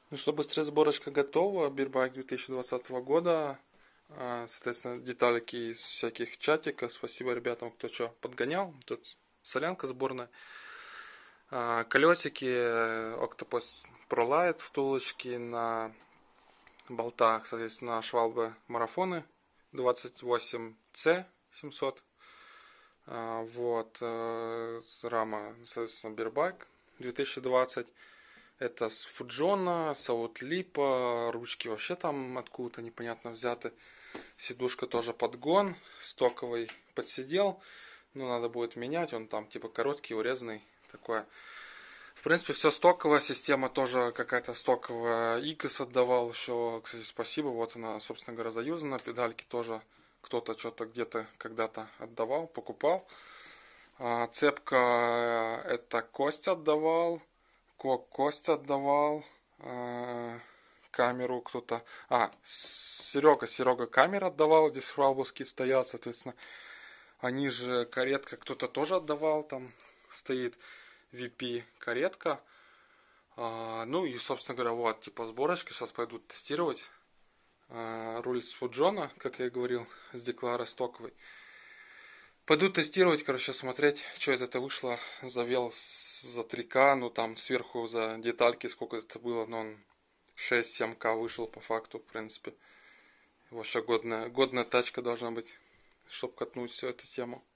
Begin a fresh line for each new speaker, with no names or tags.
Ну что, быстрая сборочка готова. Бирбайк 2020 года. Соответственно, деталики из всяких чатиков. Спасибо ребятам, кто что подгонял. Тут солянка сборная. Колесики Octopus ProLite втулочки на болтах. Соответственно, швалбы марафоны 28C 700. Вот. Рама, соответственно, Бирбайк 2020. Это с Фуджона, с Аутлипа, ручки вообще там откуда-то непонятно взяты. Сидушка тоже подгон, стоковый подсидел, но надо будет менять, он там типа короткий, урезанный, такое. В принципе, все стоковая, система тоже какая-то стоковая. Икос отдавал еще, кстати, спасибо, вот она, собственно говоря, заюзана. Педальки тоже кто-то что-то где-то когда-то отдавал, покупал. Цепка это Костя отдавал. Костя отдавал. Камеру кто-то. Серега камеру отдавал. Здесь хвалбовские стоят, соответственно. Они же каретка кто-то тоже отдавал. Там стоит VP каретка. Ну и, собственно говоря, вот, типа сборочка. Сейчас пойдут тестировать. Руль с Фуджона, как я и говорил, с Деклара стоковый. Пойду тестировать, короче, смотреть, что из этого вышло. Завел за 3К, ну там сверху за детальки сколько это было, но он 6-7К вышел по факту, в принципе. Вообще годная тачка должна быть, чтобы катнуть всю эту тему.